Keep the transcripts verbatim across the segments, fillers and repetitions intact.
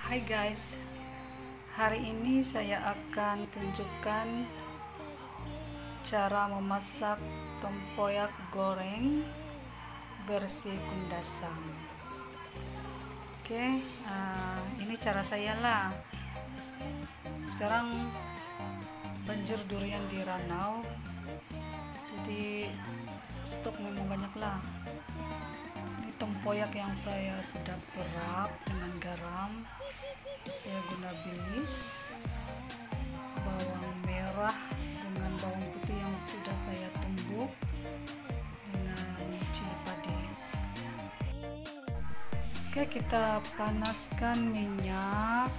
Hai guys, hari ini saya akan tunjukkan cara memasak tempoyak goreng versi Kundasang. Oke, uh, ini cara saya lah. Sekarang banjir durian di Ranau, jadi stok memang banyak lah. Ini tempoyak yang saya sudah perap dengan garam. Saya guna bilis, bawang merah dengan bawang putih yang sudah saya tumbuk dengan cili padi. Oke, kita panaskan minyak,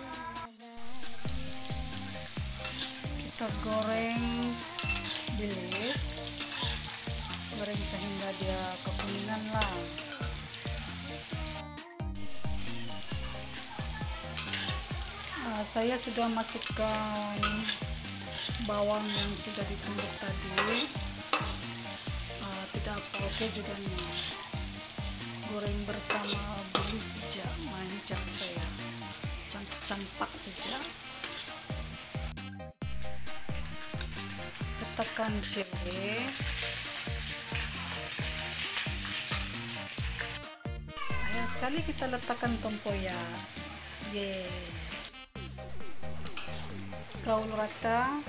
kita goreng bilis, goreng sehingga dia kekuningan lah. Uh, saya sudah masukkan bawang yang sudah ditumbuk tadi. Uh, tidak apa, oke juga nih. Goreng bersama bilis saja. Nah, ini cara saya. Campak saja. Letakkan cili. Akhir sekali kita letakkan tempoyak. Yeay. Gaul rata.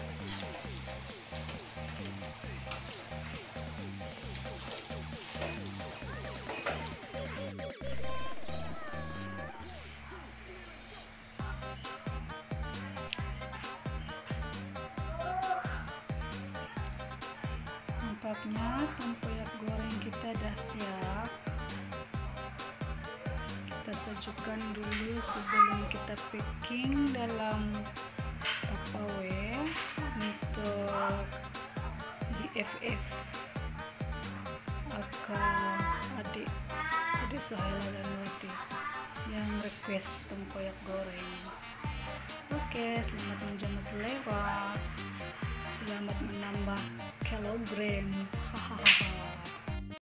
Nampaknya tempoyak goreng kita dah siap. Kita sejukkan dulu sebelum kita packing dalam Tupperware untuk di F F akan adik adik Suhaila dan Wati yang request tempoyak goreng. Oke, selamat menjamu selera, selamat menambah kilogram.